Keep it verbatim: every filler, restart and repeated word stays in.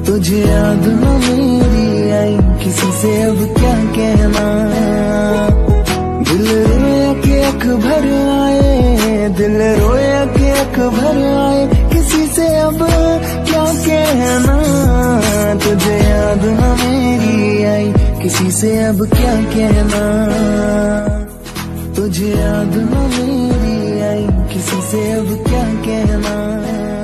तुझे याद न मेरी आई, किसी से अब क्या कहना। दिल रोया के अख भर आए, दिल रोया के अख भर आए, किसी से अब क्या कहना। तुझे याद न मेरी आई, किसी से अब क्या कहना। तुझे याद न मेरी आई, किसी से अब क्या कहना।